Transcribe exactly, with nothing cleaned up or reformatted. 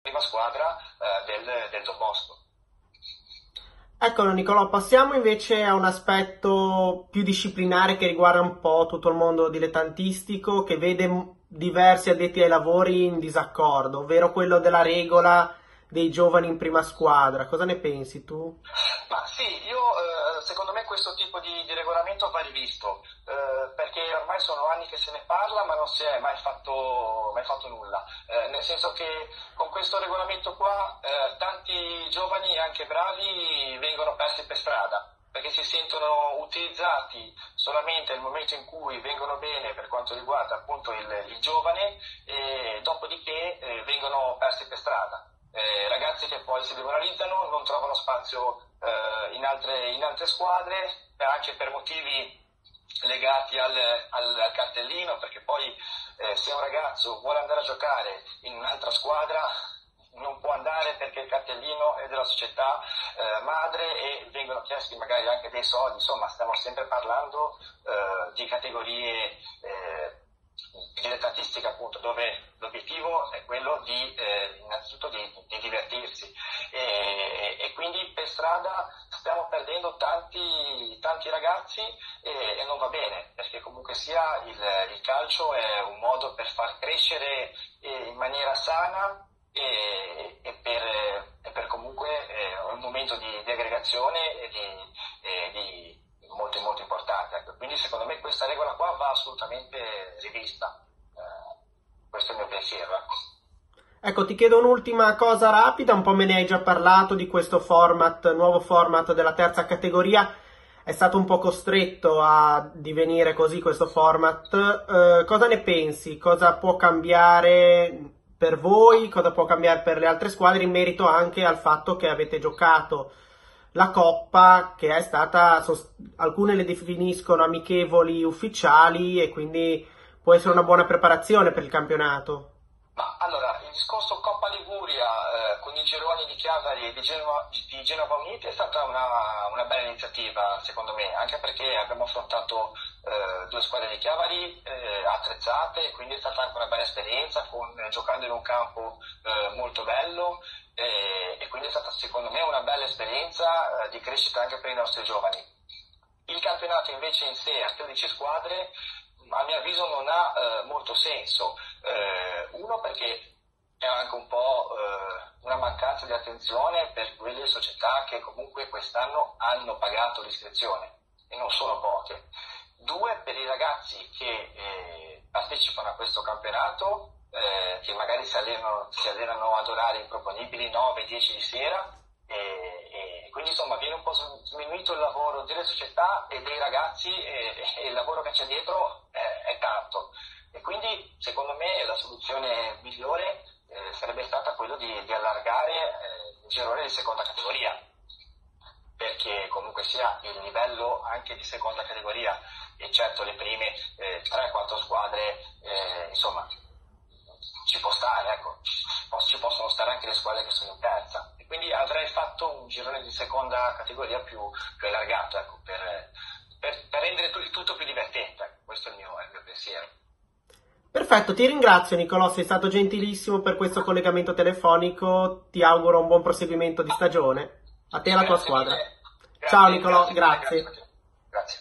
prima squadra eh, del, del Don Bosco. Ecco Nicolò, passiamo invece a un aspetto più disciplinare che riguarda un po' tutto il mondo dilettantistico, che vede m- diversi addetti ai lavori in disaccordo, ovvero quello della regola dei giovani in prima squadra. Cosa ne pensi tu? Ma sì, io eh, secondo me questo tipo di, di regolamento va rivisto, eh, perché ormai sono anni che se ne parla ma non si è mai fatto, mai fatto nulla, eh, nel senso che con questo regolamento qua eh, tanti giovani, anche bravi, vengono persi per strada, perché si sentono utilizzati solamente nel momento in cui vengono bene per quanto riguarda appunto il, il giovane, e dopodiché eh, vengono persi per strada. Eh, ragazzi che poi si demoralizzano, non trovano spazio eh, in, altre, in altre squadre, anche per motivi legati al, al, al cartellino, perché poi eh, se un ragazzo vuole andare a giocare in un'altra squadra non può andare perché il cartellino è della società eh, madre e vengono chiesti magari anche dei soldi. Insomma, stiamo sempre parlando eh, di categorie eh, dilettantistica, appunto, dove l'obiettivo è quello di eh, innanzitutto di, di divertirsi, e, e quindi per strada stiamo perdendo tanti, tanti ragazzi, e, e non va bene, perché comunque sia il, il calcio è un modo per far crescere eh, in maniera sana, e, e, per, e per comunque eh, un momento di, di aggregazione e di, e di molto molto importante, ecco. Quindi secondo me questa regola qua va assolutamente rivista, eh, questo è il mio pensiero, ecco. Ecco, ti chiedo un'ultima cosa rapida, un po' me ne hai già parlato di questo format, nuovo format della terza categoria, è stato un po' costretto a divenire così questo format. Eh, cosa ne pensi? Cosa può cambiare per voi? Cosa può cambiare per le altre squadre in merito anche al fatto che avete giocato la Coppa, che è stata, alcune le definiscono amichevoli ufficiali e quindi può essere una buona preparazione per il campionato? Ma allora, il discorso Coppa Liguria eh, con i gironi di Chiavari e di Genova, di Genova Uniti è stata una, una bella iniziativa, secondo me, anche perché abbiamo affrontato eh, due squadre di Chiavari eh, attrezzate, quindi è stata anche una bella esperienza, con, giocando in un campo eh, molto bello, e, e quindi è stata secondo me una bella esperienza eh, di crescita anche per i nostri giovani. Il campionato invece in sé a tredici squadre a mio avviso non ha eh, molto senso, eh, uno perché è anche un po' eh, una mancanza di attenzione per quelle società che comunque quest'anno hanno pagato l'iscrizione, e non sono poche. Due, per i ragazzi che eh, partecipano a questo campionato, eh, che magari si allenano, si allenano ad orari improponibili, nove dieci di sera, e, e quindi insomma viene un po' sminuito il lavoro delle società e dei ragazzi, e, e il lavoro che c'è dietro è, è tanto, e quindi secondo me la soluzione migliore eh, sarebbe stata quello di, di allargare eh, il girone di seconda categoria, perché comunque sia il livello anche di seconda categoria, e certo le prime eh, tre quattro squadre eh, insomma ci può stare, ecco, ci possono stare anche le squadre che sono in terza, e quindi avrei fatto un girone di seconda categoria più, più allargato, ecco, per, per, per rendere il tutto più divertente, ecco. Questo è il mio, è il mio pensiero. Perfetto, ti ringrazio Nicolò, sei stato gentilissimo per questo collegamento telefonico, ti auguro un buon proseguimento di stagione, a te e alla tua Grazie squadra. mille. Ciao Grazie, Nicolò, grazie mille, grazie. grazie. Grazie.